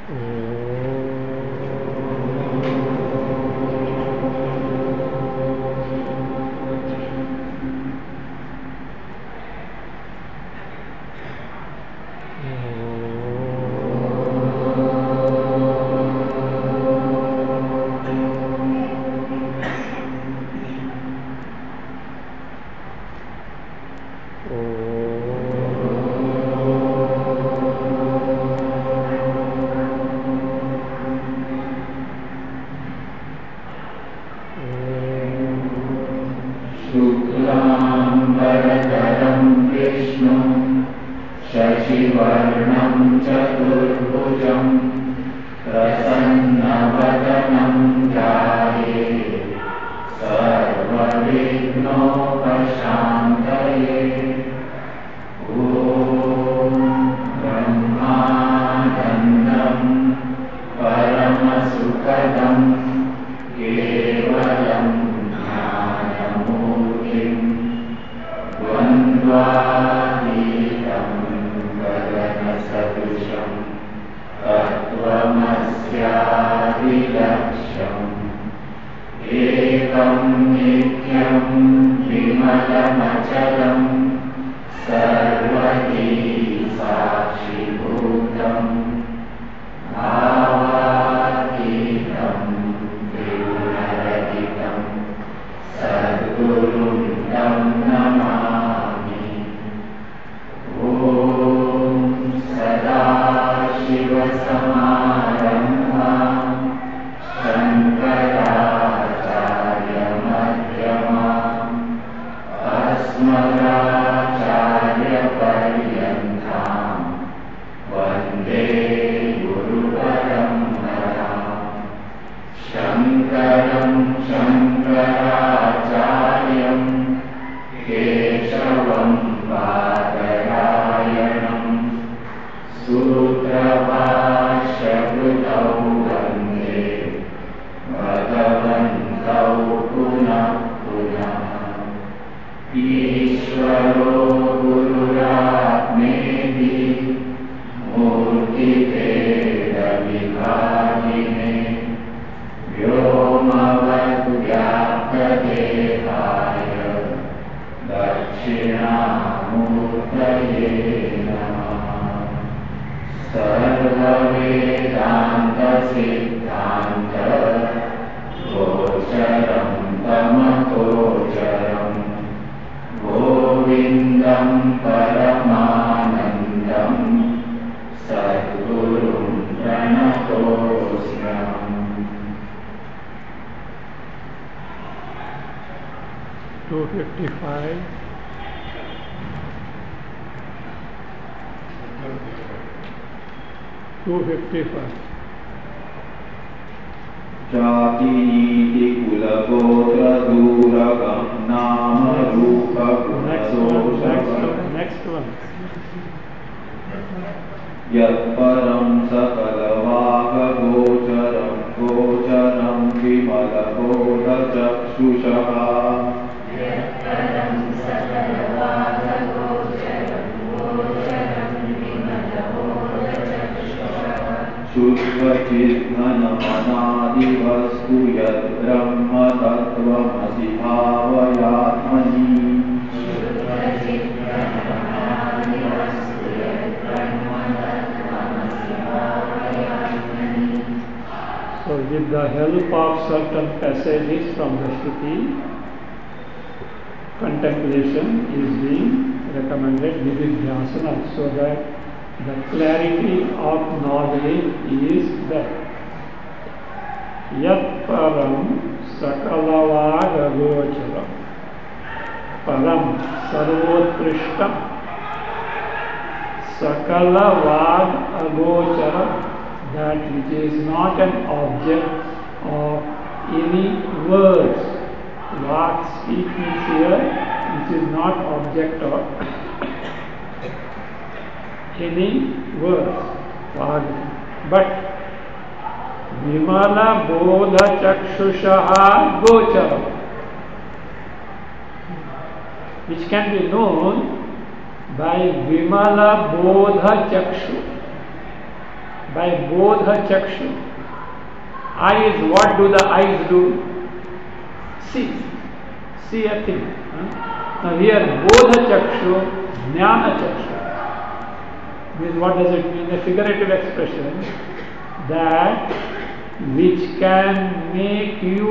Which can be known by Vimala Bodha Chakshu. By bodha chakshu. Eyes, what do the eyes do? See. See a thing. Now here, bodha chakshu, jnana chakshu. Means what does it mean? A figurative expression that which can make you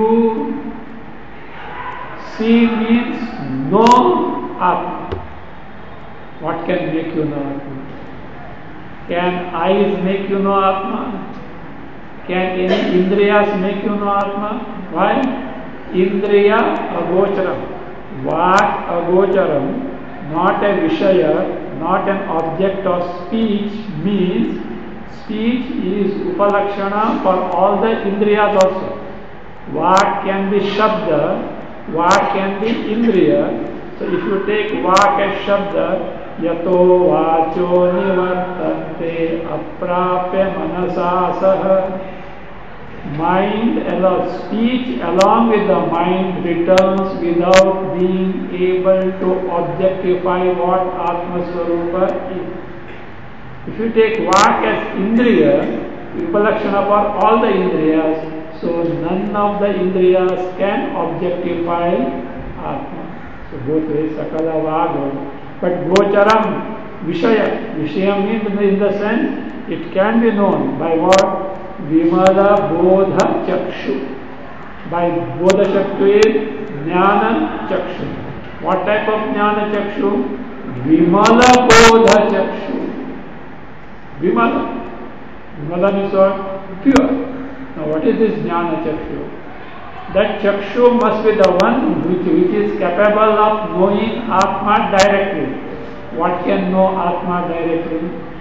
see means know Atma. What can make you know Atma? Can eyes make you know Atma? Can any indriyas make you know Atma? Why? Indriya agocharam. Vak agocharam, not a vishaya, not an object of speech, means speech is upalakshana for all the indriyas also. Vak can be shabda, vak can be indriya. So if you take vak as shabda, yato vacho nivartante aprapya manasa saha. Mind alone, speech along with the mind returns without being able to objectify what Atma Swarupa is. If you take Vak as Indriya, Upalakshana for all the Indriyas, so none of the Indriyas can objectify Atma. So both ways, Sakala Vago. But Gocharam, Vishaya. Vishaya means in the sense, it can be known by what? Vimala bodha chakshu. By bodha chakshu is jnana chakshu. What type of jnana chakshu? Vimala bodha chakshu. Vimala. Vimala means what? Pure. Now what is this jnana chakshu? That chakshu must be the one which is capable of knowing Atma directly. What can know Atma directly?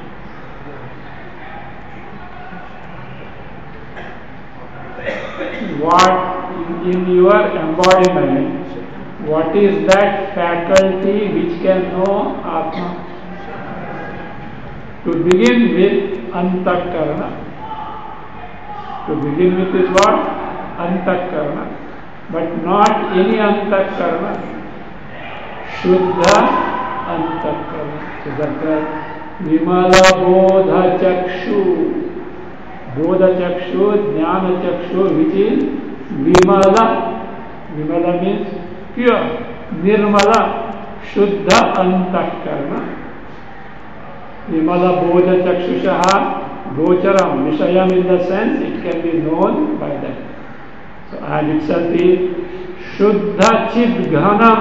What in your embodiment, what is that faculty which can know Atma? To begin with, Antakarana. To begin with is what? Antakarana. But not any Antakarana. Shuddha Antakarana. So that's Vimala Bodha Chakshu. Bodha Chakshu, Jnana Chakshu, which is Vimala. Vimala means pure. Nirmala, Shuddha Antakarana. Vimala Bodha Chakshushaha, Gocharam, Vishayam in the sense it can be known by that. So and itself is Shuddha Chidghanam.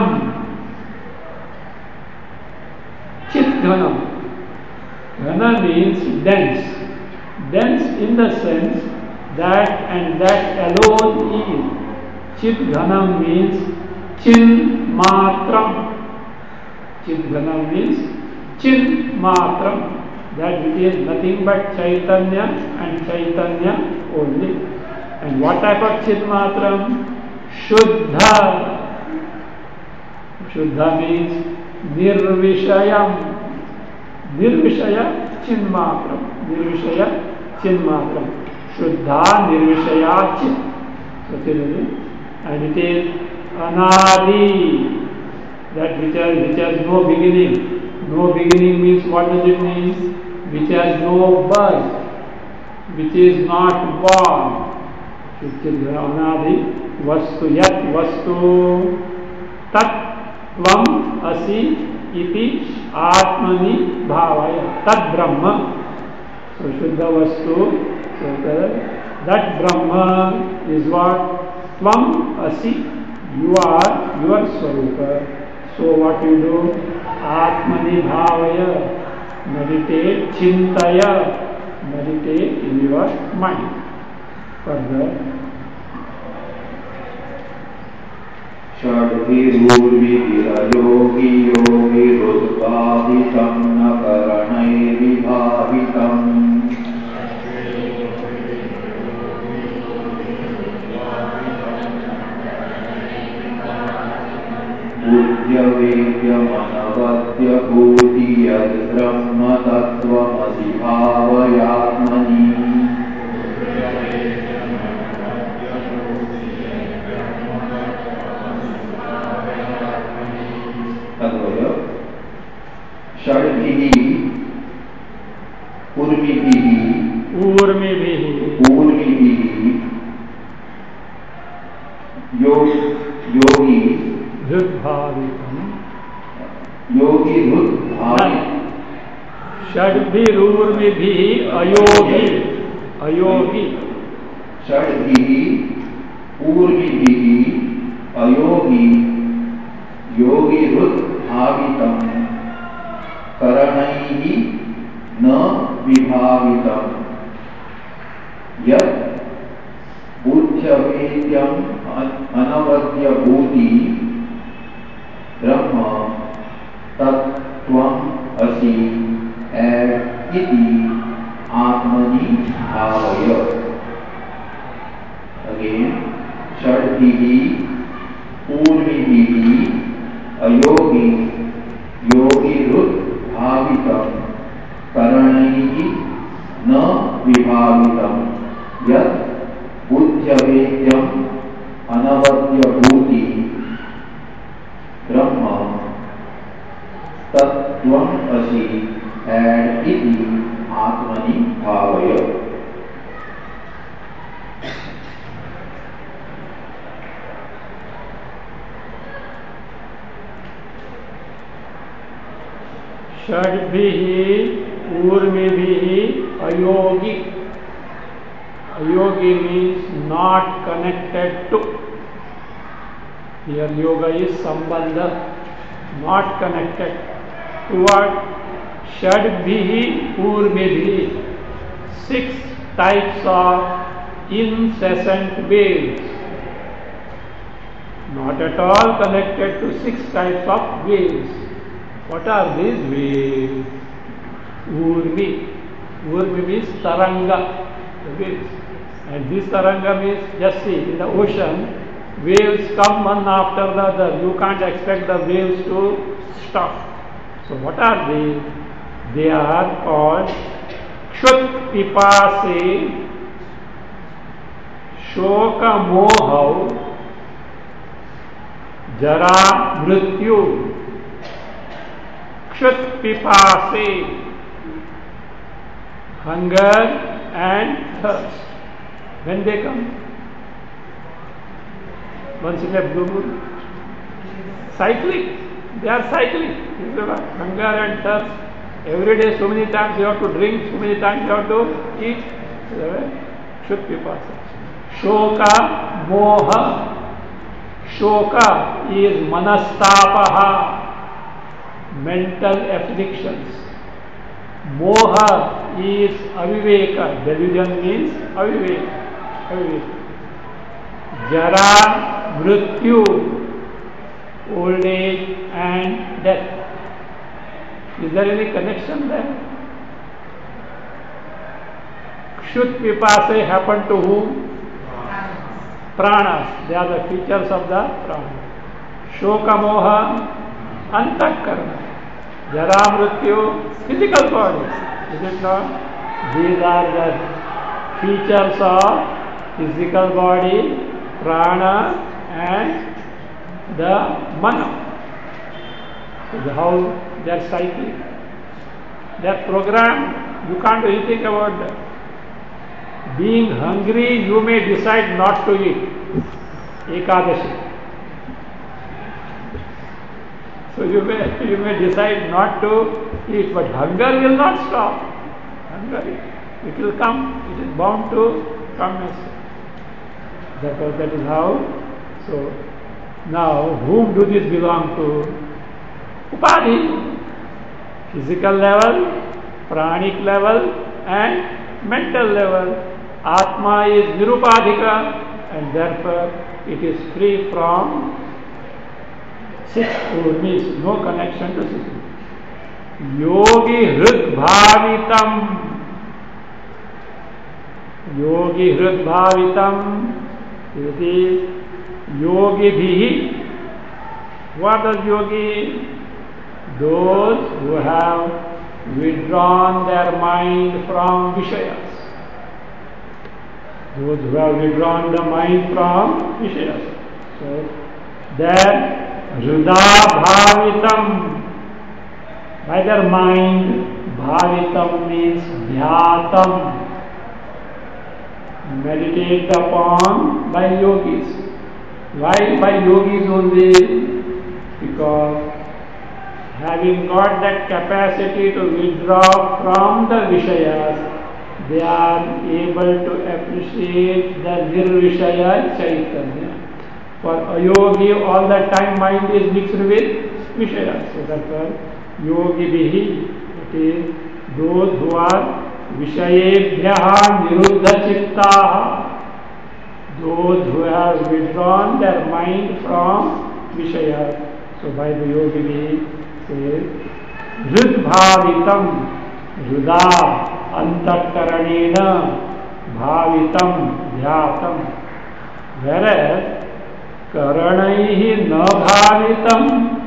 Chidghanam. Ghana means dense. Dense in the sense that and that alone is. Chidghanam means chin matram. Chidghanam means chin matram. That which is nothing but Chaitanya and Chaitanya only. And what type of chin matram? Shuddha. Shuddha means nirvishayam. Nirvishaya chin matram. Nirvishaya chin matram. Shuddha nirvishaya chin. And it is anadi. That which has no beginning. No beginning means what does it mean? Which has no birth. Which is not born. Which is anadi. Vastu yat vastu tat tvam asi iti atmani bhavaya. Tat brahma. So Shuddha Vastu. So that Brahma is what? Tvam asi. You are your Swarupa. So what you do? Atmani bhavaya. Meditate, chintaya. Meditate in your mind. Further. Shadvirurviirayogi yogi rudbhavitam nakaranai vibhavitam Udya vedya manavadya bhuti yad brahma tattvamasi bhavayatmani Shadvihi Urvihi ऊर्मिभिः योगी हृद्भावितम् षड्भिरूर्मिभिः अयोगी षड्भिः ऊर्मिभिः अयोगी योगी हृद्भावितम् करणैः न विभावितम् यत् बुद्ध्यवेद्यम् अनवद्यभूति ब्रह्म तत्त्वम् असि इति आत्मनि भावय. Again, षड्भिः ऊर्मिभिः अयोगी योगी हृद्भावितम् करणैः न विभावितम् यत् बुद्ध्यवेद्यम् अनवद्यभूति ब्रह्म तत्त्वम् असि इति आत्मनि भावय. षड्भिः ऊर्मिभिः अयोगी. Ayogi means not connected to. Here yoga is sambandha, not connected to what? Shadbhihi urmibhi, 6 types of incessant waves. Not at all connected to 6 types of waves. What are these waves? Urmi. Urmi means taranga, the waves. And this taranga means, just see, in the ocean, waves come one after the other. You can't expect the waves to stop. So what are they? They are called Kshut Pipase, Shoka Mohau, Jara Mrityu. Kshut Pipase, hunger and thirst. When they come? Once in a blue moon. Cyclic. They are cyclic. Hunger and thirst. Every day so many times you have to drink, so many times you have to eat. Kshut Pipasa. Shoka Moha. Shoka is Manastapaha, mental afflictions. Moha is Aviveka. Delusion means Aviveka. Jara, Mrityu, old age and death. Is there any connection there? Kshut Pipase happen to whom? Pranas. They are the features of the prana. Shoka Moha, Antakarna. Jara Mrityu, physical body. Is it not? These are the features of physical body, prana and the mana. So how they are cycling. They are programmed. You can't do anything about that. Being hungry, you may decide not to eat. Ekadashi. So you may decide not to eat, but hunger will not stop. Hunger, it will come. It is bound to come. That is how. So now, whom do this belong to? Upadhi, physical level, pranic level, and mental level. Atma is nirupadhika, and therefore it is free from 6 urmis, no connection to 6. Yogi hridbhavitam. Yogi hridbhavitam. It is yogi bhihi. What does yogi? Those who have withdrawn their mind from Vishayas. Those who have withdrawn the mind from Vishayas. So, their Hruda Bhavitam, by their mind, Bhavitam means Dhyatam. meditated upon by yogis. Why by yogis only? Because having got that capacity to withdraw from the Vishayas, they are able to appreciate the Nirvishaya Chaitanya. For a yogi, all the time mind is mixed with Vishayas. So therefore, yogi bihi, it is those who are Vishayebhyaha Niruddha Chittaha, those who have withdrawn their mind from Vishayas. So by the yogi bihi says, Hridbhavitam, Hruda Antakaranena Bhavitam Dhyatam. Whereas Karanaihi na bhavitam,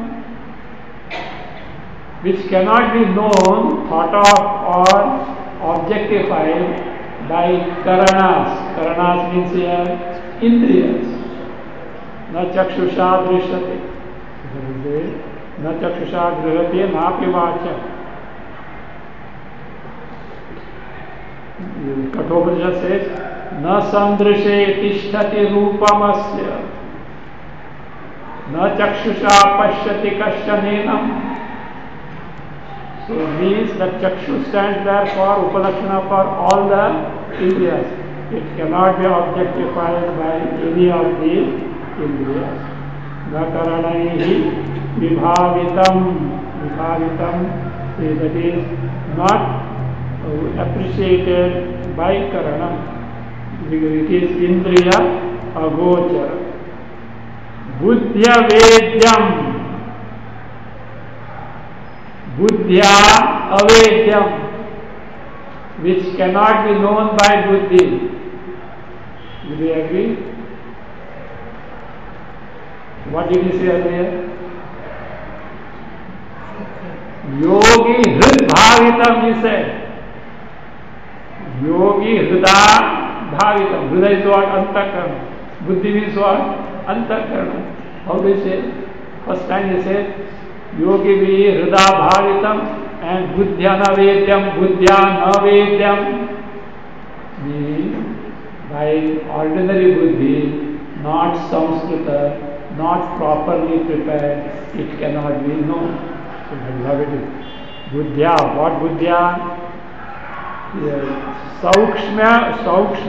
which cannot be known, thought of or objectified by karanas. Karanas means here indriyas. Na chakshusha drishyate. Na chakshusha drihate napi vacha. Kathopadisha says, na sandrishe tishtati rupamasya. Na chakshusha pashyati kashyanenam. So it means that chakshu stands there for upalakshana for all the indriyas. It cannot be objectified by any of the indriyas. Na karanaihi vibhavitam. Vibhavitam, that is not appreciated by karana, because it is indriya agochara. Buddhya vedyam, buddhya avedyam, which cannot be known by buddhi. Do you agree? What did he say earlier? Yogi hridbhavitam, he said. Yogi hrida bhavitam. Hrida is what? Antakarana. Buddhi means what? Antakarana. How do you say? First time he said, Yogi vi hrida bhavitam and buddhya navedyam, buddhya navedyam. Means by ordinary buddhi, not Samskrita, not properly prepared, it cannot be known. So that's how it is. Buddhya, what buddhya? Saukshmya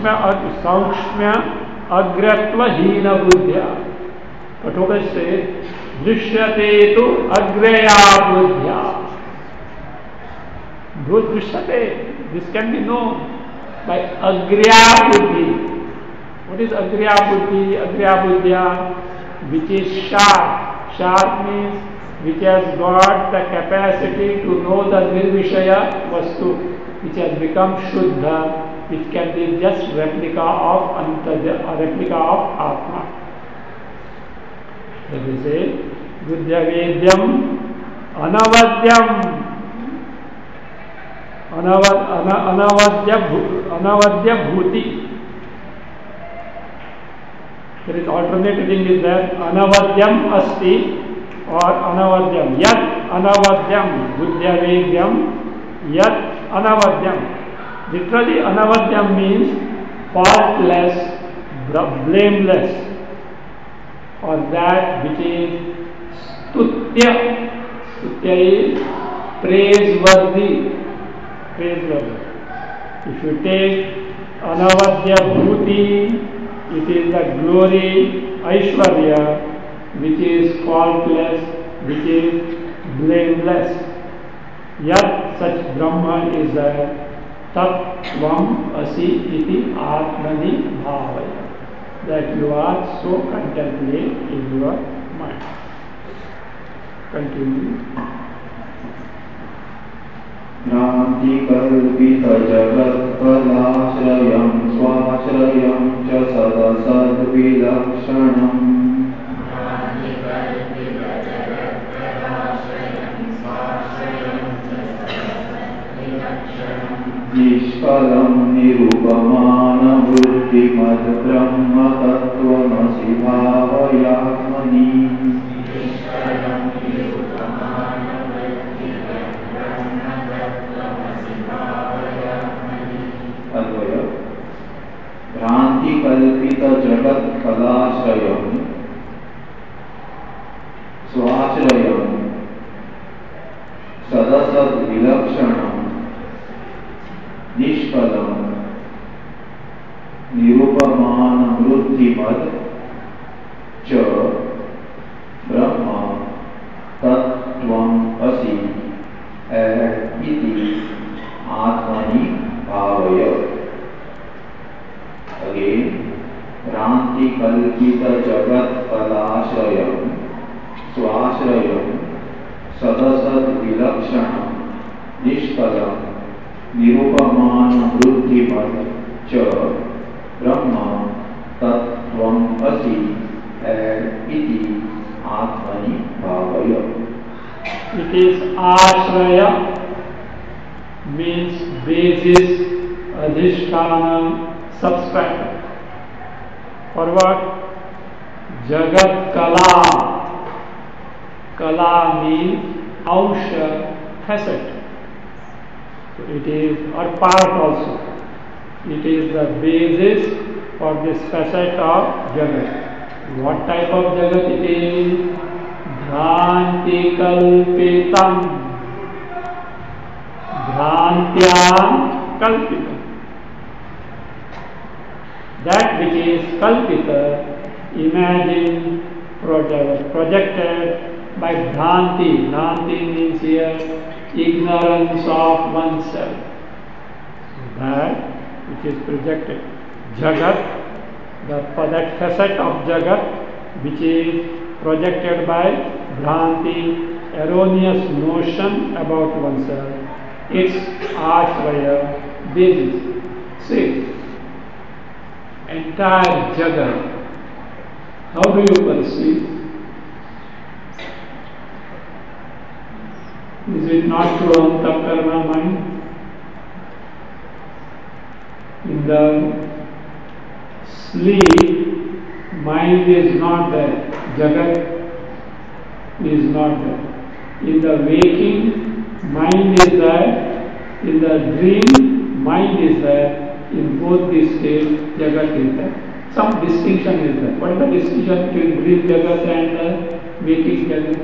agratva hina buddhya. Kathopadisha says, drishyate tu agreya buddhya. Drishyate, this can be known by agreya buddhi. What is agreya buddhi? Agreya buddhya, which is sharp. Sharp means which has got the capacity to know the nirvishaya vastu, which has become shuddha, which can be just replica of Atma. That is it. Buddhya vedyam anavadyam. Anavadya bhuti. There is alternate reading is there. Anavadyam asti or anavadyam. Yat anavadyam. Buddhya vedyam. Yat anavadyam. Literally, anavadyam means faultless, blameless, or that which is stutya. Stutya is praiseworthy. Praiseworthy. If you take anavadya bhuti, it is the glory, Aishwarya, which is faultless, which is blameless. Yat, such Brahman is a Tattvam Asi iti Atmani Bhavaya, that you are so contemplate in your mind. Continue. Nāti kalpita jagat palashrayam swashrayam cha sadasad vilakshanam. Nishkalam nirupamana buddhimad brahma tattvamasi bhavayatmani. निरुपमानमृद्धिमत् च ब्रह्म तत्त्वम् असि इति आत्मनि भावय. Again, भ्रान्तिकल्पितजगत्फलाश्रयं स्वाश्रयं सदसद्विलक्षणं निष्कलं निरुपमानमृद्धिमत् च ब्रह्म तत्त्वम् असि इति आत्मनि भावय. It is ashraya, means basis, adhisthana, substratum. For what? Jagat kala. Kala means ausha, facet. So it is, or part also. It is the basis for this facet of Jagat. What type of Jagat it is? Bhranti kalpitam. Bhrantyam kalpitam. That which is kalpita, imagined, projected by bhranti. Bhranti means here ignorance of oneself. That which is projected. Jagat, for that facet of Jagat which is projected by bhranti, erroneous notion about oneself. Its ashraya, basis. See, entire Jagat, how do you perceive? Is it not through antakarana mind? In the sleep, mind is not there, Jagat is not there. In the waking, mind is there. In the dream, mind is there. In both these states, Jagat is there. Some distinction is there. What is the distinction between dream Jagat and waking Jagat?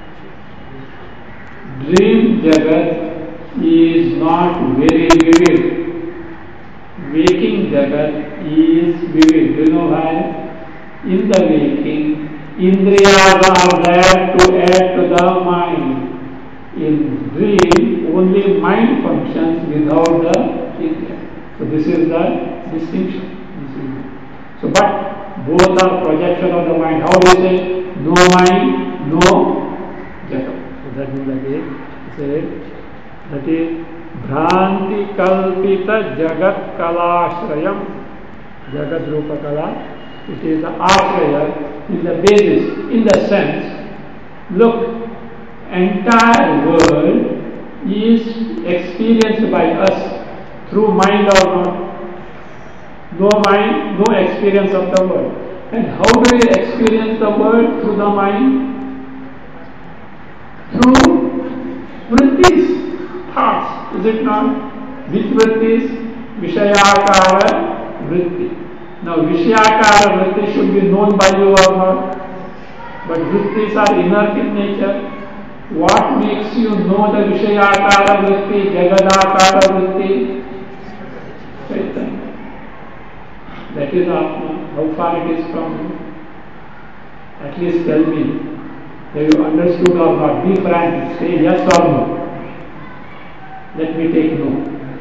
Dream Jagat is not very vivid. Waking Jagat is vivid. Do you know why? In the waking, Indriyas are there to add to the mind. In dream, only mind functions without the Indriya. So this is the distinction. So, but both are projection of the mind. How do you say? No mind, no Jagat. So that means again, say that is Bhranti kalpita jagat kalashrayam. Jagat rupa kala. It is the ashraya, is the basis, in the sense. Look, entire world is experienced by us through mind or not. No mind, no experience of the world. And how do we experience the world through the mind? Through vrittis, thoughts, is it not? Which vrittis? Vishayakara vritti. Now Vishayakara vritti should be known by you or not. But vrittis are inert in nature. What makes you know the Vishayakara vritti, Jagadakara vritti? Chaitanya. That is Atma. How far it is from you? At least tell me. Have you understood or not? Be frank. Say yes or no. Let me take no.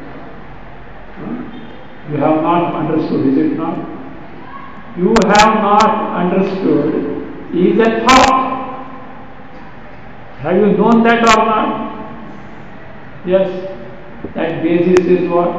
You have not understood, is it not? You have not understood is a thought. Have you known that or not? Yes. That basis is what?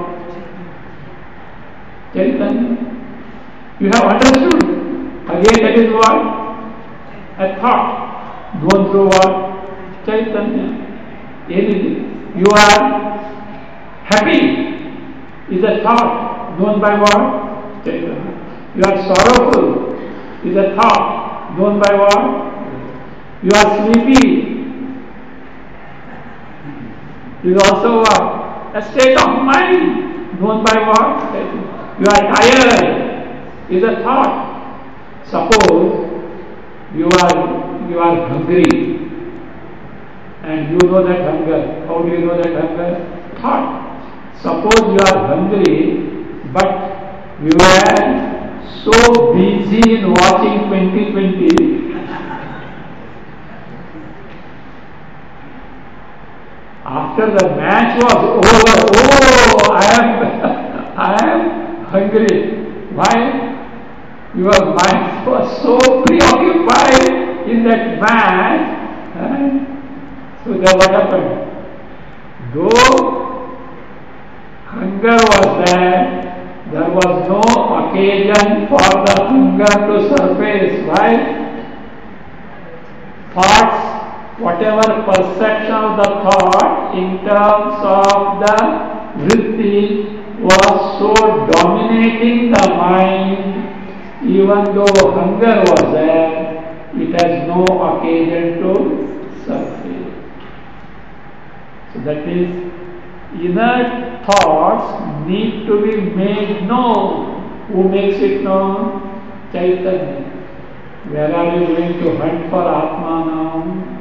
Chaitanya. You have understood. Again, that is what? A thought. Known through what? Chaitanya. Anything. You are happy is a thought. Known by what? Chaitanya. You are sorrowful is a thought. Known by what? You are sleepy is also what? A state of mind. Known by what? You are tired is a thought. Suppose you are hungry and you know that hunger. How do you know that hunger? Thought. Suppose you are hungry but We were so busy in watching 2020. After the match was over, oh, I am hungry. Why? Your mind was so preoccupied in that match. So then what happened? Though hunger was there was no occasion for the hunger to surface. Why? Thoughts, whatever perception of the thought in terms of the vritti was so dominating the mind, even though hunger was there, it has no occasion to surface. So that is, inner thoughts need to be made known. Who makes it known? Chaitanya. Where are you going to hunt for Atma now?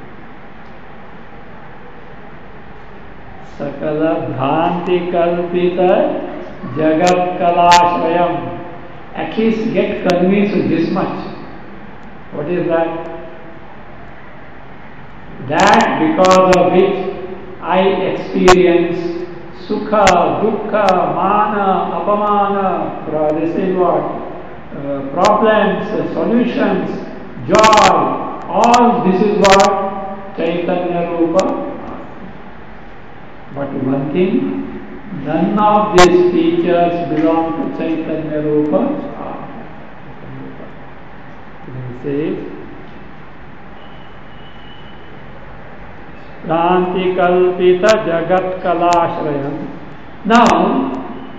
Sakala bhranti kalpita jagat kalashrayam. At least get convinced with this much. What is that? That because of which I experience sukha, dukkha, mana, apamana, this is what? Problems, solutions, joy, all this is what? Chaitanya Rupa. But one thing, none of these features belong to Chaitanya Rupa. He says, Bhranti kalpita jagat kalashrayam. Now,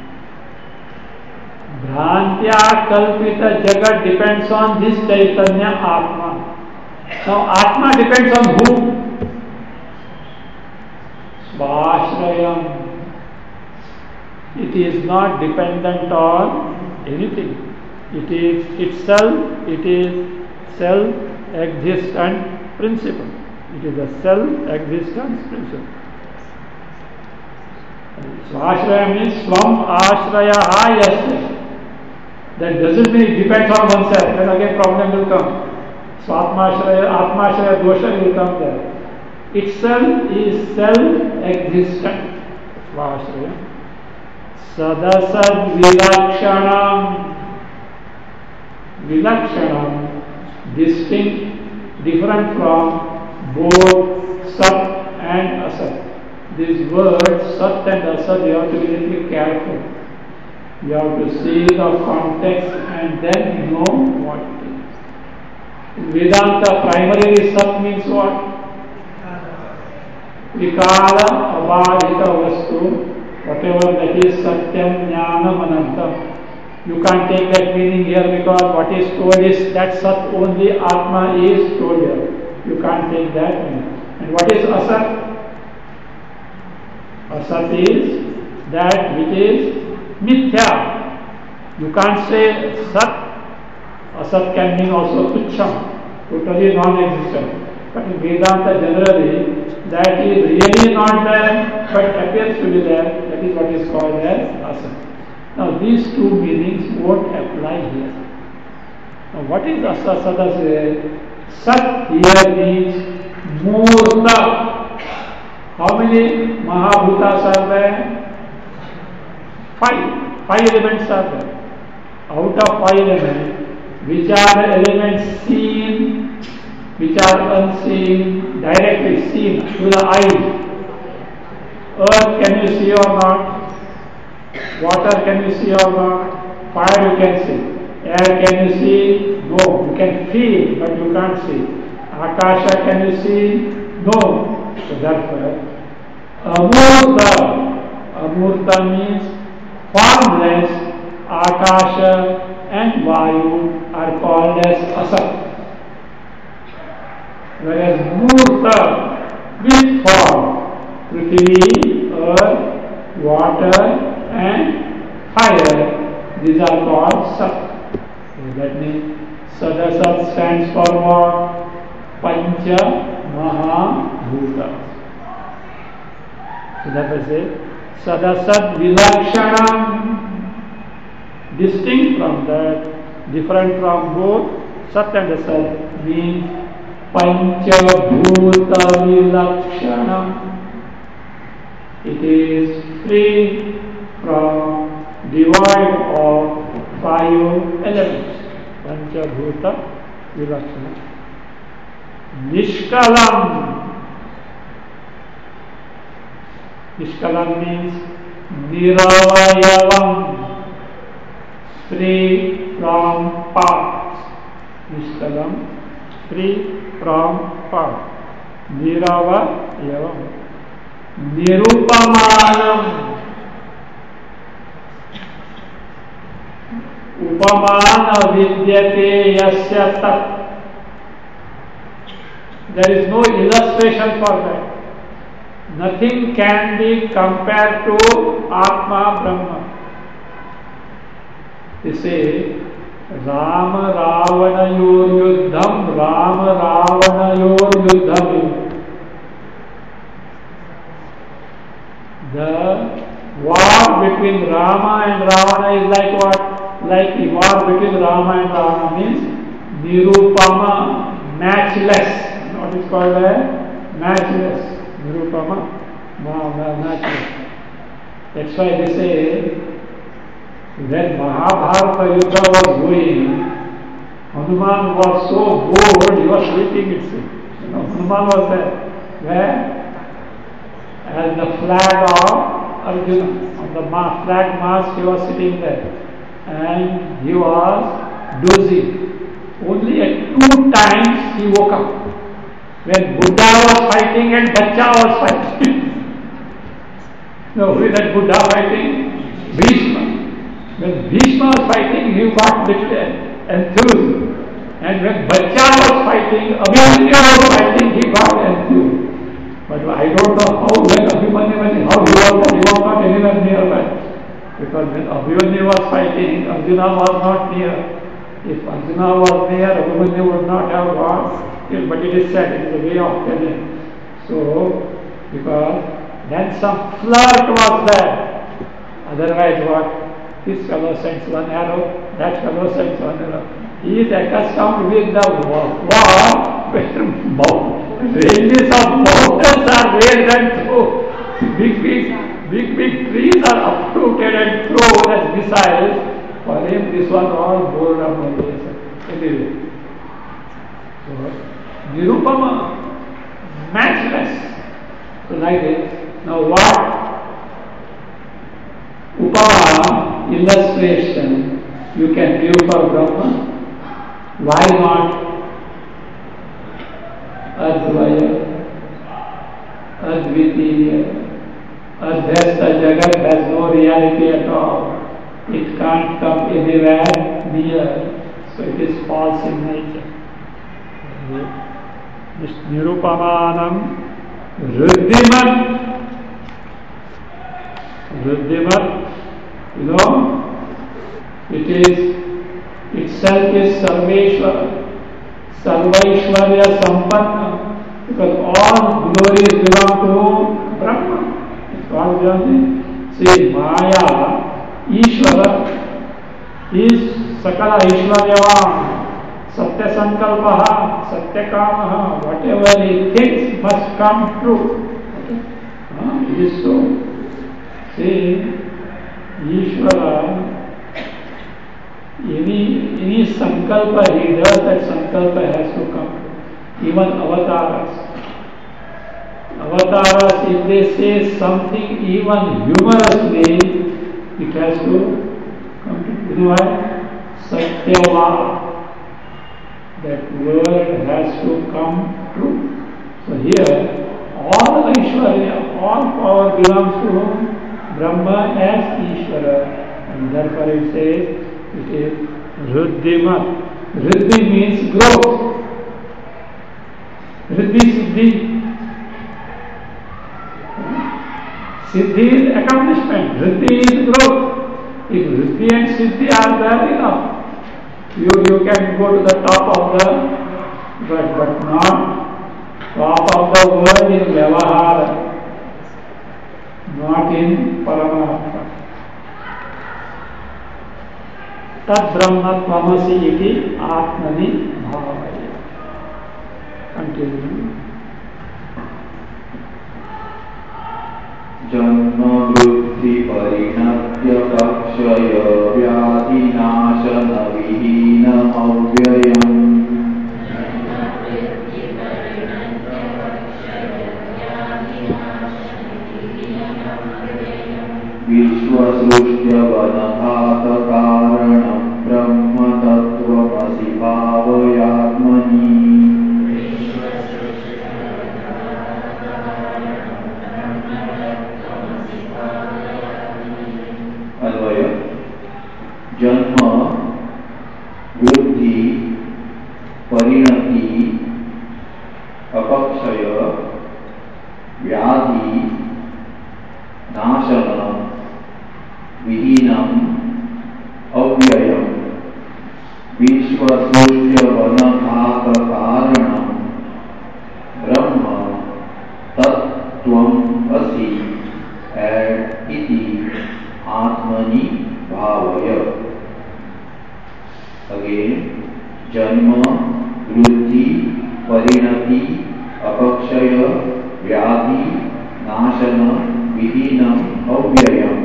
Bhrantya kalpita jagat depends on this Chaitanya Atma. Now, Atma depends on whom? Svashrayam. It is not dependent on anything. It is itself, it is self-existent principle. It is a self-existence principle. Svashraya means swam ashraya yasya. That doesn't mean it depends on oneself. Then again problem will come. Swatmashraya, atmashraya dosha will come there. Itself is self-existent. Svashraya. Sadasad vilakshanam. Vilakshanam, distinct, different from both Sat and Asat. These words, Sat and Asat, you have to be little careful. You have to see the context and then know what it is. In Vedanta, primarily Sat means what? Vikala, abhajita vastu, whatever that is Satyam, Jnanam, Anantam. You can't take that meaning here because what is told is that Sat only, Atma is told here. You can't take that meaning. And what is Asat? Asat is that which is Mithya. You can't say Sat. Asat can mean also Tucham, totally non-existent. But in Vedanta generally, that is really not there but appears to be there. That is what is called as Asat. Now these two meanings won't apply here. Now what is Asat? Sat here means Murta. How many Mahabhutas are there? 5. 5 elements are there. Out of 5 elements, which are the elements seen, which are unseen, directly seen through the eyes. Earth can you see or not? Water can you see or not? Fire you can see. Air can you see? No. You can feel, but you can't see. Akasha can you see? No. So therefore, Amurta. Amurta means formless. Akasha and Vayu are called as Asat. Whereas Murta with form, Prithvi, earth, water and fire, these are called Sat. So that means Sadasat stands for what? Pancha Mahabhuta. So that was it. Sadasat Vilakshanam. distinct from that, different from both Sat and Asat, means Panchabhuta Vilakshanam. It is free from, devoid of 5 elements. Panchabhuta Vilakshanam. Nishkalam. Nishkalam means Niravayavam, free from parts. Nishkalam, free from parts. Niravayavam. Nirupamanam. Upamana vidyate yasya tat. There is no illustration for that. Nothing can be compared to Atma Brahma. They say, Rama Ravanayor Yuddham, Rama Ravanayor Yuddham. The war between Rama and Ravana is like what? Like the war between Rama and Ravana means Nirupama, matchless. What is called a matchless. Nirupama, matchless. That's why they say, when Mahabharata Yuddha was going, Hanuman was so bored, he was sleeping itself. Hanuman was there. Where? As the flag of Arjuna, on the flag mast, he was sitting there. And he was dozing. Only at 2 times he woke up. When Buddha was fighting and Bachcha was fighting. No, who is that Buddha fighting? Bhishma. When Bhishma was fighting, he got little enthused. And when Bachcha was fighting, Abhimanyu was fighting, he got enthused. But I don't know how, when Abhimanyu, how he was not anywhere nearby. Because when Abhimanyu was fighting, Arjuna was not near. If Arjuna was near, Abhimanyu would not have got killed. But it is said, it is a way of telling. So, because then some flirt was there. Otherwise what? This fellow sends 1 arrow, that fellow sends 1 arrow. He is accustomed with the war where ranges of mountains are raised and thrown. Big trees are uprooted and thrown as missiles. For him, this was all boredom only. Anyway. So, Nirupama, matchless. So, like this. Now, what? Upama, illustration, you can give for Brahma. Why not Advaya, Advitiya, Adhyasta Jagat has no reality at all. It can't come anywhere near. So it is false in nature. This Nirupamanam Riddhimat. Riddhimat, you know, it is itself is Sarveshwara, Sarvaishwarya Sampanna, because all glories belong to Brahma. It's called Jyoti. See, Maya, Ishvara is Sakala Ishwaryavam, Satya Sankalpaha, Satya Kamaha, whatever he thinks must come true. It is so. See, Ishvara, any sankalpa he does, that sankalpa has to come. Even avatars. Avatars, if they say something even humorously, it has to come to. You know why? Satyava. That word has to come true. So here, all Aishwarya, all power belongs to whom? Brahma as Ishvara, and therefore it says it is Riddhimat. Riddhi means growth. Riddhi Siddhi. Siddhi is accomplishment. Riddhi is growth. If Riddhi and Siddhi are there, enough. You can go to the top of the, but not top of the world in Vyavahara. Not in Paramatma. तद ब्रह्म त्वमसि इति आत्मनि भावय. Continue. जन्म वृद्धि परिणत्य पक्षय व्याधिनाशन विहीन अव्ययम् विश्वसृष्ट्यवनघात कारणं ब्रह्म तत्त्वमसि भावयात्मनि. अन्वय. जन्म वृद्धि परिणति अपक्षय व्याधि नाशन विहीनम अव्ययम विश्वसृष्ट्यवनघात कारणं ब्रह्म तत्त्वम् असि इति आत्मनि भावय. Again, जन्म वृद्धि परिणति अपक्षय व्याधि नाशन विहीनम अव्ययम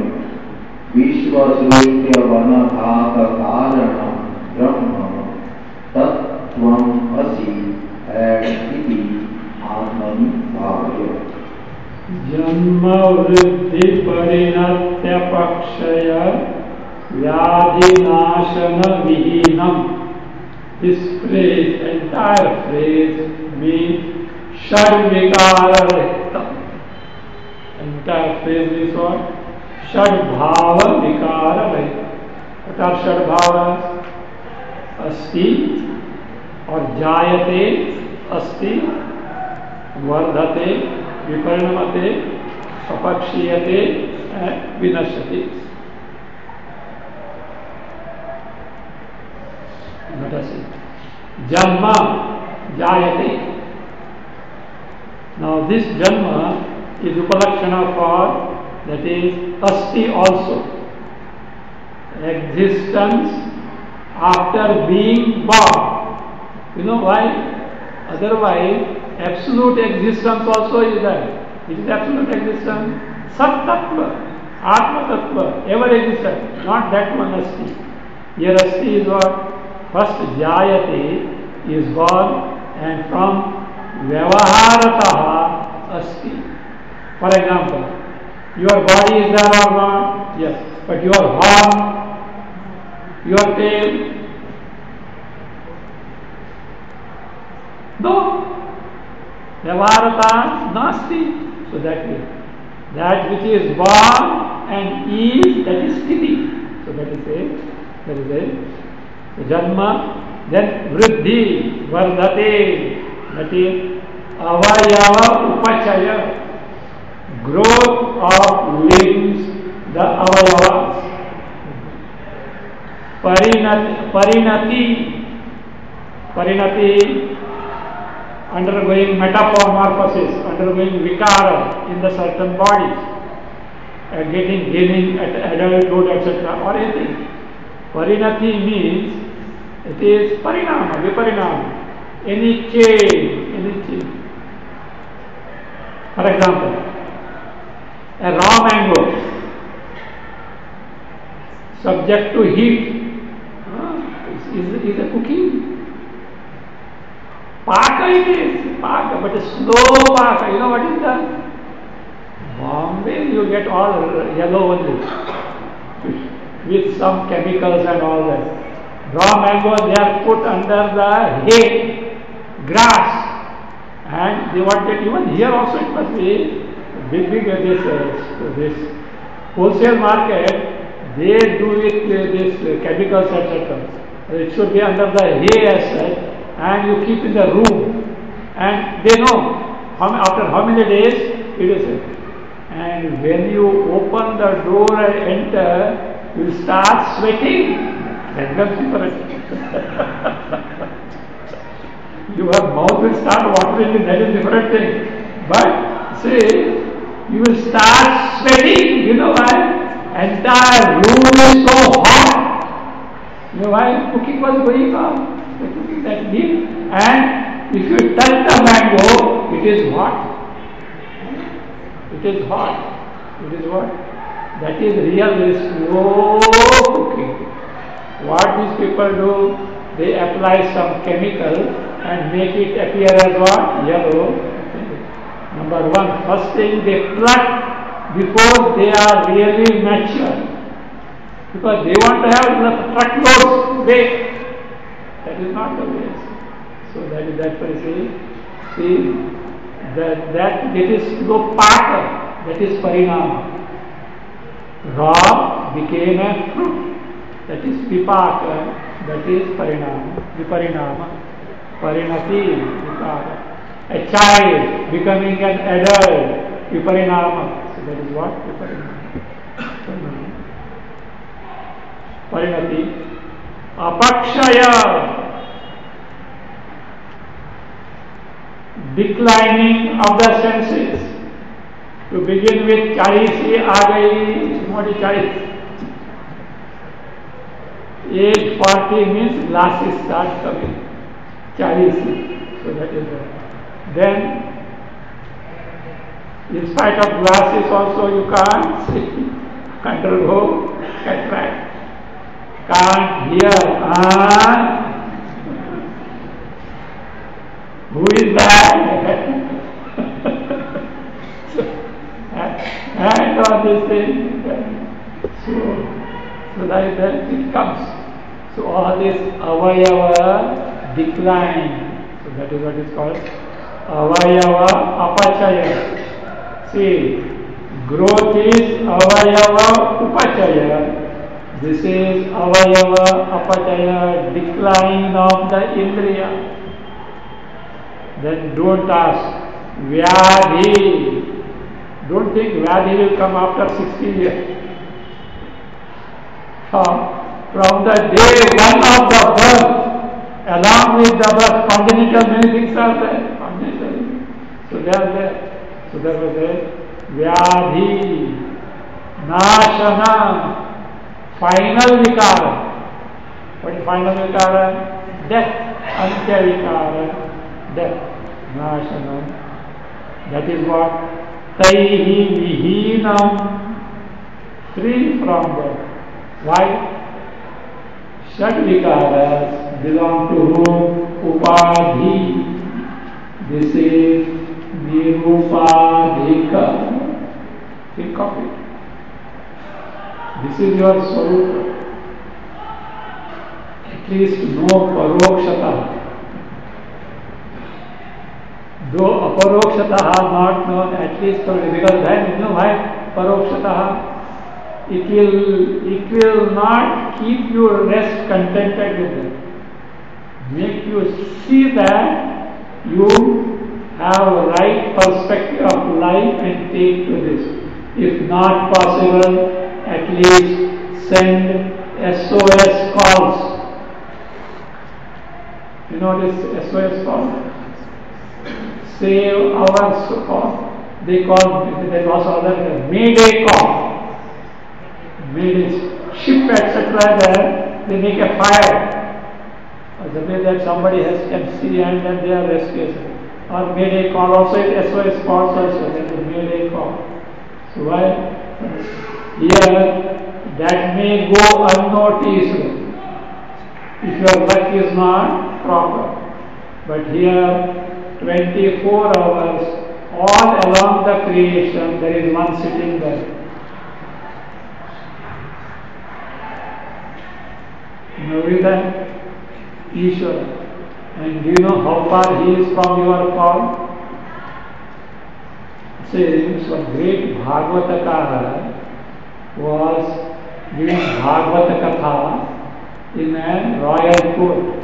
विश्वसृष्ट्यवनघात कारणं ब्रह्म तत्त्वम् असि इति आत्मनि भावय. जन्म वृद्धि परिणत्यपक्षय व्याधि नाशन विहीनम. This phrase, entire phrase means Shad Vikara Rihtam. Entire phrase means what? Shad Bhava Vikara Rihtam. What are Shad Bhavas? Asti or Jayate, Asti, Vardhate, Viparinamate, Apakshiyate and Vinashati. Let us see. Janma, Jayate. Now this Janma is Upalakshana for, that is Asti also. Existence after being born. You know why? Otherwise, absolute existence also is there. It is absolute existence. Sat Tattva, Atma Tattva, ever existent. Not that one Asti. Here Asti is what? First Jayate is born, and from Vyavaharataha Asti. For example, your body is there or not? Yes. But your horn, your tail, no. Vyavaharata Nasti. So that way, that which is born and is, that is Sthiti. So that is a Janma, then Vriddhi, Vardhate, that is Avayava Upachaya, growth of limbs, the Avayavas. Parinati, undergoing metamorphosis, undergoing Vikara in the certain bodies, gaining at adulthood, etc. or anything. Parinati means it is parinama, viparinama, any change. For example, a raw mango subject to heat is a cooking. Paka it is, paka, but a slow paka. You know what is that? Bombay, you get all yellow only, with some chemicals and all that. Raw mango, they are put under the hay, grass, and they want that. Even here also it must be big this wholesale market. They do it this chemicals, etc. It should be under the hay as such, and you keep in the room, and they know after how many days it is. And when you open the door and enter, you start sweating. That becomes different. Your mouth will start watering, and that is different thing. But see, you will start sweating. You know why? Entire room is so hot. While cooking was going on, the cooking that meat, and if you touch the mango, it is hot. It is hot. It is what? That is really slow cooking. What these people do, they apply some chemical and make it appear as what? Yellow. Number one, first thing they pluck before they are really mature. Because they want to have the truckloads weight. That is not the way. So that is that way. See, that it is slopaka, that is parinama. Raw became a fruit, that is vipaka, that is viparinama. Parinati, vipaka. A child becoming an adult, viparinama. So that is what? Viparinama. Parinati. Apakshaya, declining of the senses. To begin with, 40 आ गई, मोटी 40. Age 40 means glasses start coming. 40. So that is that. Then, in spite of glasses also you can't see, can't go, cataract. Can't hear. Who is that? And all these things. So like that it comes. So all this avayava decline. So that is what is called avayava apachaya. See, growth is avayava upachaya. This is avayava apachaya, decline of the indriya. Then don't ask, vyadhi. Don't think vyadhi will come after 60 years. From the day one of the birth, along with the birth, congenital many things are there. Congenital. So they are there. So there was a vyadhi, nashana, final vikara. What is final vikara? Death. Antya vikara. Death. Nashana. That is what? Taihi vihinam. Free from death. Why? Shad vikaras belong to whom? Upadhi. This is nirupadhika. Think of it. This is your swarupa. At least no parokshata. Though aparokshata not known, at least because then you know why parokshata. It will not keep you rest contented with it. Make you see that you have right perspective of life and take to this. If not possible, at least send SOS calls. You know this SOS call? Save our call. They call, there was other Mayday call. Mayday ship, etc. there, they make a fire. The way that somebody can see and then they are rescued. Or Mayday call also, SOS calls also, that is Mayday call. So why? Here, that may go unnoticed if your luck is not proper. But here, 24 hours, all along the creation, there is one sitting there. You know with that? Ishvara. And do you know how far he is from your call? Says a great Bhagavatakara was giving Bhagavata Katha in a royal court.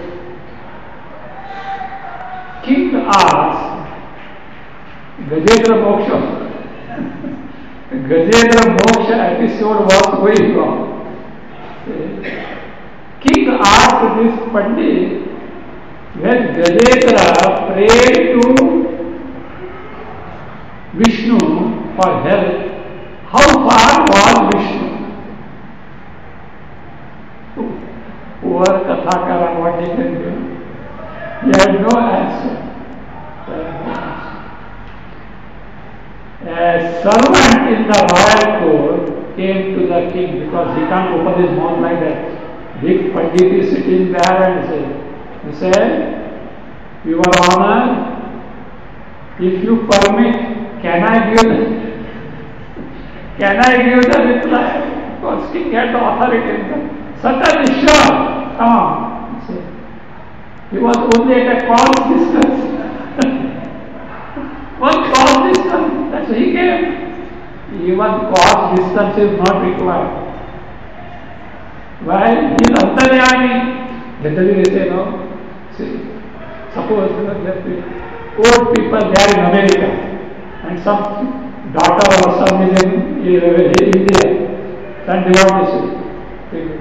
King asked, Gajendra Moksha. Gajendra Moksha episode was going on. King asked this Pandit, when Gajendra prayed to Vishnu for help, how far was Vishnu? Over poor Kathakara, what he can do? He had no answer. A servant in the royal court came to the king because he can't open his mouth like that. Big Pandit is sitting there and he said, Your Honor, if you permit, can I give the reply? Because king had the authority. Certainly, sure, come on. He was only at a call's distance. One call's distance, that's why he came. Even call's distance is not required. Why? He is Antaryami. Generally they say, no. See, suppose old people, they are in America, and some daughter or son is in India, then they want to say,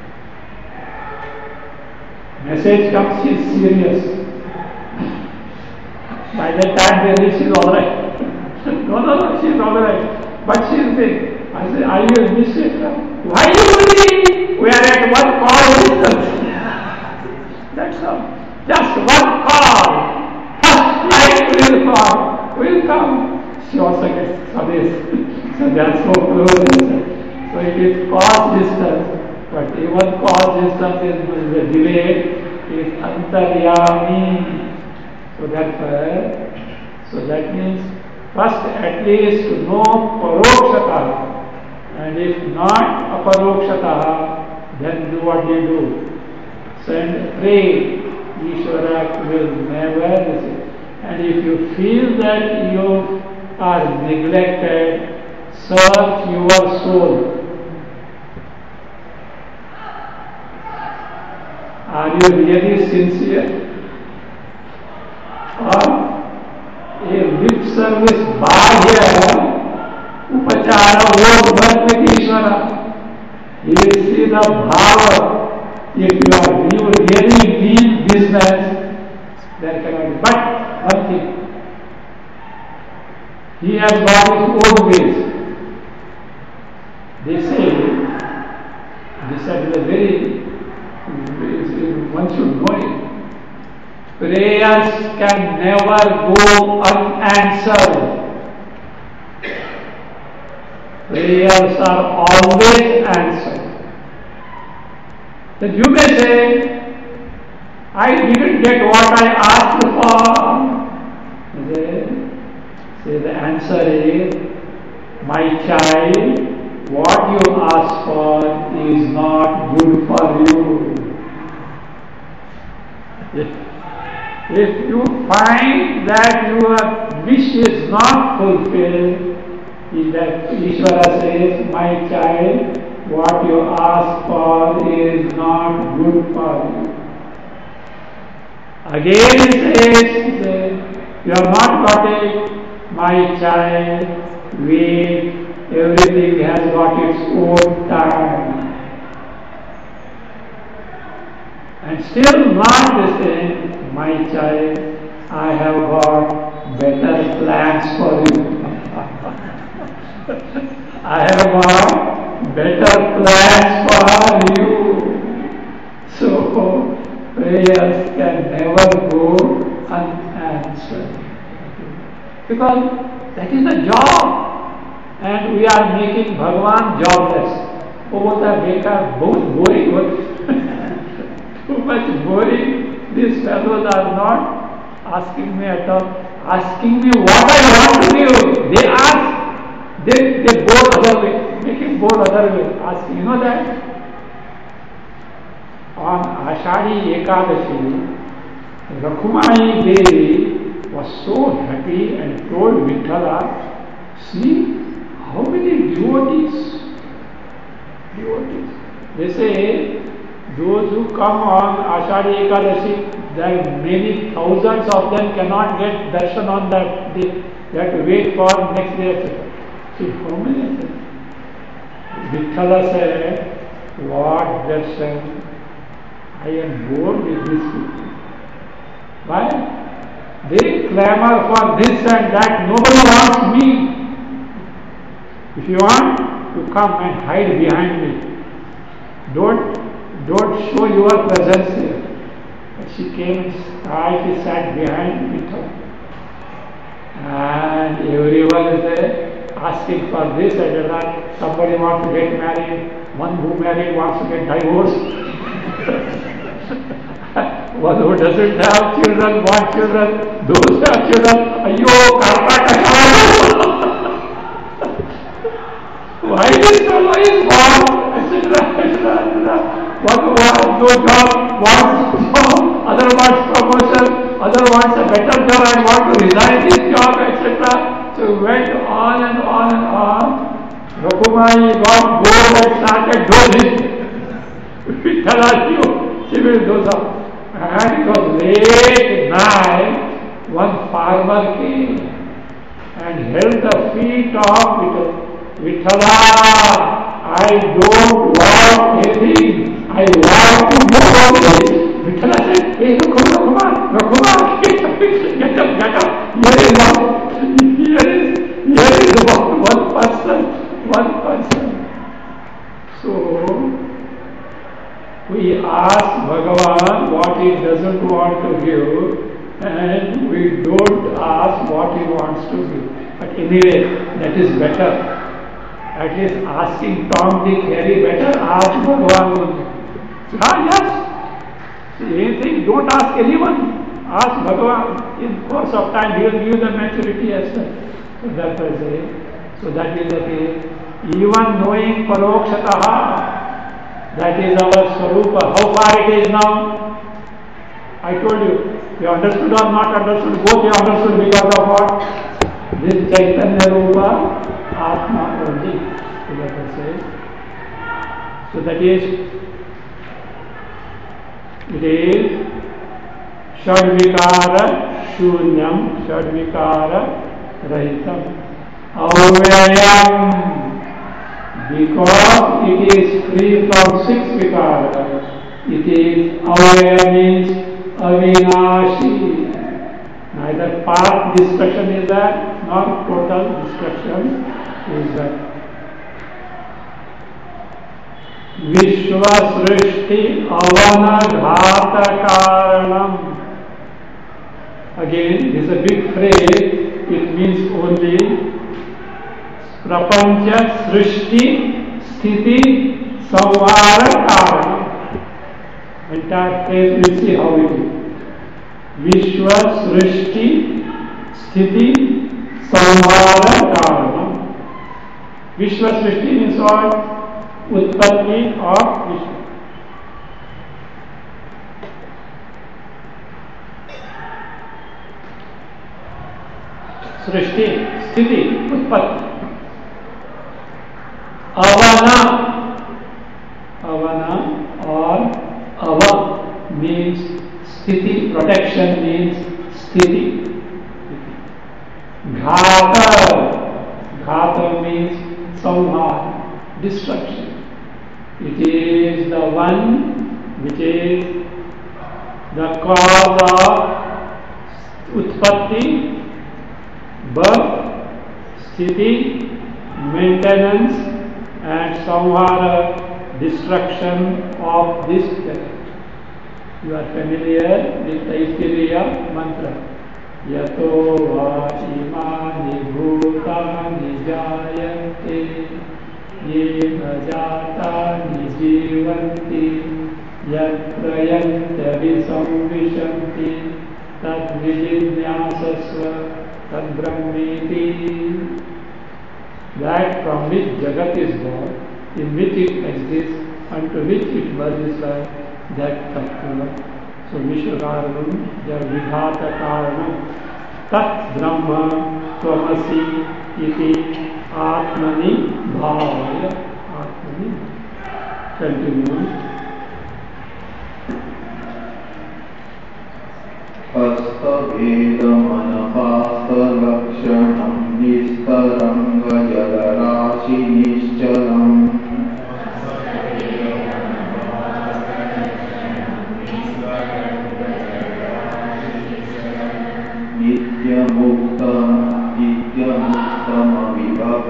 message comes, she is serious. By that time they reach, she is alright. No, she is alright. But she is saying, I say, are you a mistake? Why you worry? We are at one call distance. That's all. Just one call. First flight will call. Will come. She also gets service. So they are so close. So it is cause distance. But even cause distance is delayed. Is Antaryami. So that means first at least to know Parokshata, and if not Aparokshata, then do what they do. Send, pray, Ishvara will never listen. And if you feel that you are neglected, search your soul. Are you really sincere? Or a lip service bahya upachara was Bhattishvara. You will see the bhava. If you really mean business, there cannot be. But one thing, he has got his own ways. They say, this is a very, one should know it. Prayers can never go unanswered. Prayers are always answered. Then you may say, I didn't get what I asked for. Say the answer is, my child, what you asked for is not good for you. If you find that your wish is not fulfilled, that Ishvara says, my child, what you ask for is not good for you. Again he says, you have not got it, my child, wait, everything has got its own time. And still not the same, my child, I have got better plans for you. I have got better plans for you. So, prayers can never go unanswered. Because that is the job. And we are making Bhagavan jobless. Oh, the both boring. Too much boring. These fellows are not asking me at all, asking me what I want to give. They ask, they bowl other way, making bowl other way, asking. You know that? On Ashadi Ekadashi, Rakhumani Devi was so happy and told Vithala, see how many devotees. They say, those who come on Ashadi Ekadashi, there are many thousands of them cannot get darshan on that day. They have to wait for next day, etc. See how many? Vithala said, what darshan? I am bored with these people. Why? They clamor for this and that. Nobody wants me. If you want, you come and hide behind me. Don't don't show your presence here. But she came and quietly sat behind Vittal. And everyone is there asking for this and that. Somebody wants to get married. One who married wants to get divorced. One who doesn't have children wants children. Those who have children, ayyo, karta kasha. Why this fellow is born? Etc. One who wants no job wants job. Other wants promotion. Other wants a better job and want to resign his job, etc. So it went on and on and on. Rakumai got bored and started dozing. She will doze off. And it was late night, one farmer came and held the feet of Vithala. I don't want anything. I want to do only. Vithala said, hey, Rakuma, get up. Here is about one person. So, we ask Bhagavan what he doesn't want to give, and we don't ask what he wants to give. But anyway, that is better. At least asking Tom, Dick, Harry better, ask Bhagavan only. Yes. See, anything, don't ask anyone. Ask Bhagavan. In course of time, he will give the maturity as well. So that is it. So that is the case. Even knowing Parokshataha, that is our Swarupa. How far it is now? I told you. You understood or not understood? Both you understood because of what? This Chaitanya Rupa, Atma only. So that is it. So that is, it is Shadvikara Shunyam, Shadvikara Rahitam. Avyayam. Because it is free from 6 vikara, it is Avyaya means Avinashi. Neither part destruction is that, nor total destruction is that. Vishwa Srishti Avanagata Karanam. Again, this is a big phrase, it means only Prapancha Srishti Sthiti Samvara Karana. Entire phrase, we'll see how it is. Vishwa Srishti Sthiti Samvara Karana. Vishwa Srishti means what? Utpatti of Vishwa. Srishti, Sthiti, Utpatti. Avana or Ava means Sthiti, protection means Sthiti. Ghata means Samhar, destruction. It is the one which is the cause of Utpatti, birth, Sthiti, maintenance, and Samhara, destruction of this planet. You are familiar with the Taittiriya mantra. Yato va imani bhutani jayante yena jatani jivanti yatra yanta visamvishanti tad vijidnyasasva tad brahmeti. That from which Jagat is born, in which it exists, unto which it merges life, that Tattva. So Vishwakaranam, Vidhata Karanam, Tat Brahma Tvamasi iti Atmani Bhavaya. Atmani. Continue. हस्तभेदमनपास्तलक्षणं निस्तरङ्गजलराशि निश्चलम्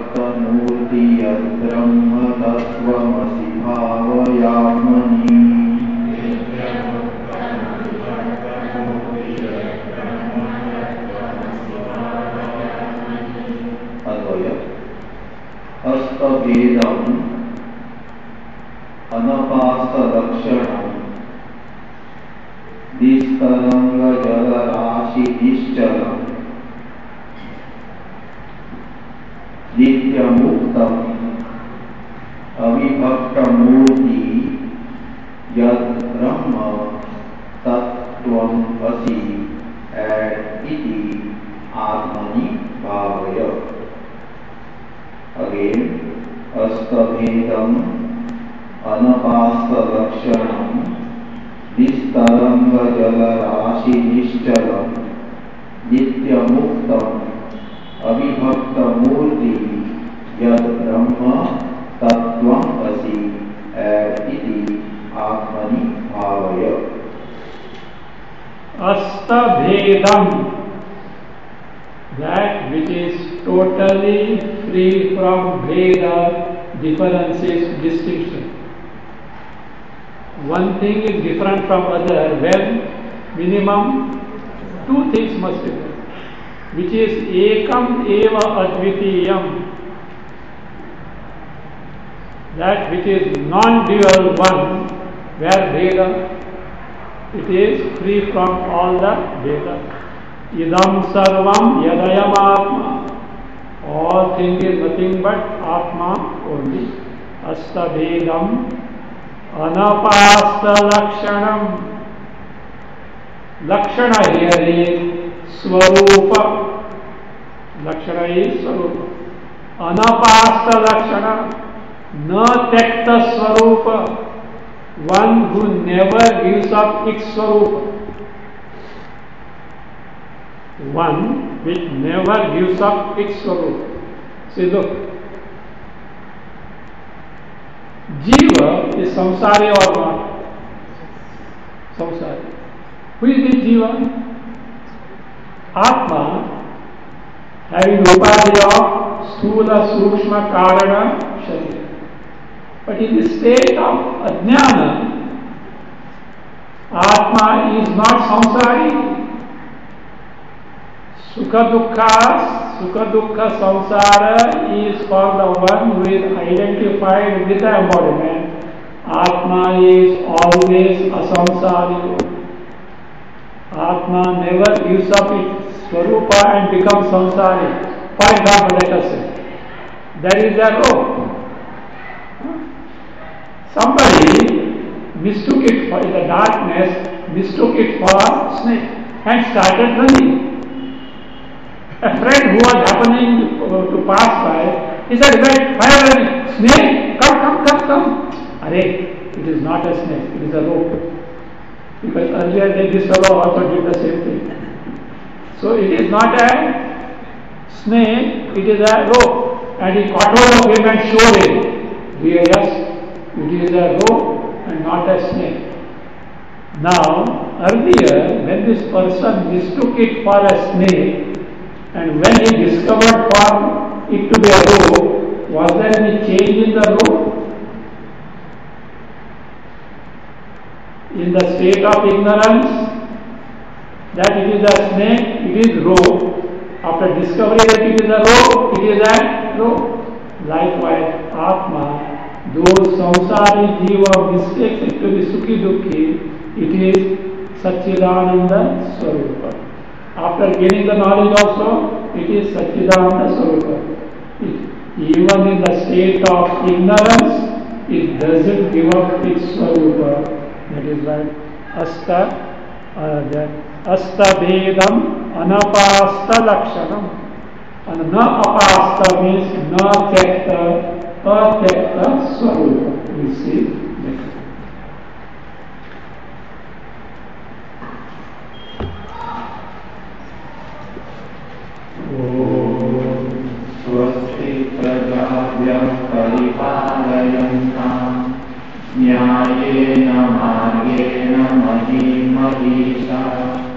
नित्यमुक्तमविभक्तमूर्ति यद्ब्रह्म तत्त्वमसि भावयात्मनि अस्तभेदम् अनपास्तलक्षणम् निस्तरङ्गजलराशिनिश्चलम् नित्यमुक्तम् अविभक्तमूर्ति यद् ब्रह्म तत्त्वम् असि इति आत्मनि भावय. Again, अस्तभेदम् अनपास्तलक्षणम् निस्तरङ्गजलराशिनिश्चलम् नित्यमुक्तम् अविभक्तमूर्ति यद् ब्रह्म तत्त्वम् असि इति आत्मनि भावय. Astabhedam, that which is totally free from bheda, differences, distinction. One thing is different from other when minimum two things must be there, which is ekam eva advitiyam, that which is non-dual one, where bheda, it is free from all the bheda. Idam sarvam yadayam atma, all thing is nothing but atma only. Astabhedam anapasta lakshanam, lakshana here is swarupa, lakshana is swarupa. Anapasta lakshana, na tekta swarupa, one who never gives up its swarupa, one which never gives up its swarupa. See, look, Jiva is samsari or not? Samsari. Who is this Jiva? Atma, having upadhi of sthula, sukshma, karana, sharira. But in the state of ajnana, Atma is not samsari. Sukha dukkha samsara is for the one who is identified with the embodiment. Atma is always a samsari. Atma never gives up its swarupa and becomes samsari. For example, let us say, there is a rope. Somebody mistook it for, in the darkness, mistook it for snake and started running. A friend who was happening to pass by, he said, "Wait, why are you running? Snake? Come. Arey, it is not a snake, it is a rope." Because earlier this fellow also did the same thing. So it is not a snake, it is a rope. And he caught hold of him and showed him. Yes, it is a rope and not a snake. Now, earlier, when this person mistook it for a snake, and when he discovered for it to be a rope, was there any change in the rope? In the state of ignorance, that it is a snake, it is rope. After discovery that it is a rope, it is a rope. Likewise, Atma, those samsari jiva mistakes it to be sukhi dukhi, it is Satchidananda Swarupa. After gaining the knowledge also, it is Satchidananda Swarupa. Even in the state of ignorance, it doesn't give up its Swarupa. That is why Astabhedam anapasta lakshanam. And na apasta means na tekta, atekta swarupa. We see next. स्वस्ति प्रजाभ्यः परिपालयन्ताम् न्यायेन मार्गेण महीं महिषाः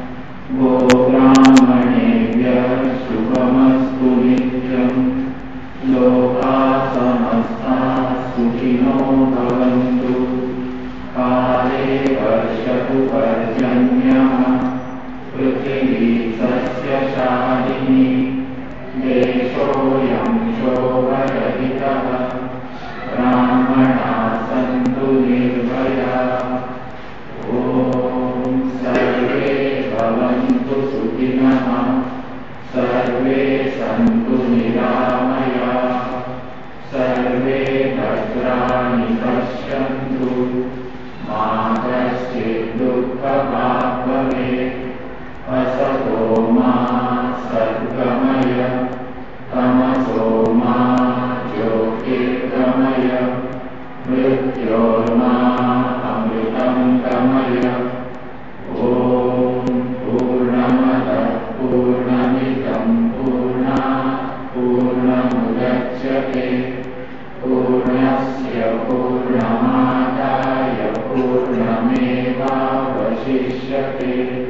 गोब्राह्मणेभ्यः शुभमस्तु नित्यम् लोकाः समस्ताः सुखिनो भवन्तु काले वर्षतु पर्जन्यः पृथिवी सस्यशालिनी देशोऽयं शोभरहितः वशिष्यते